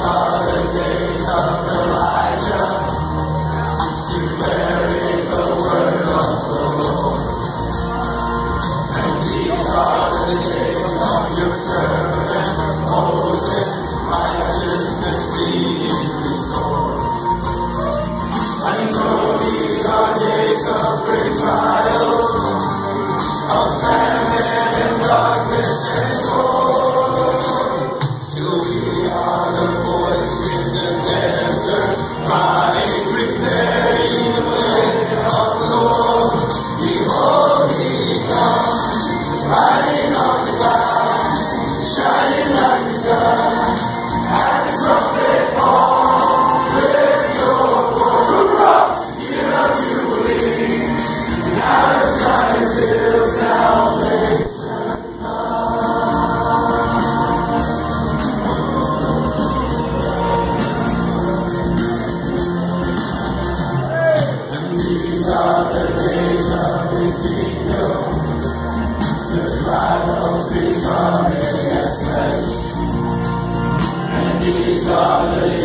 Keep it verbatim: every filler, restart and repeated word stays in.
are the days of Elijah, declaring the word of the Lord. And these are the days of your servant Moses, righteousness being restored. I know these are days of great trials, of famine and darkness and sorrow. Still we are the voice in the desert, crying, preparing the way of the Lord. Behold, he comes, riding on the clouds, shining like the sun, and the trumpet call with your voice. Hear a jubilee, out of Zion's hill salvation. These are the days of Ezekiel, the tribe of becoming as flesh. And these are the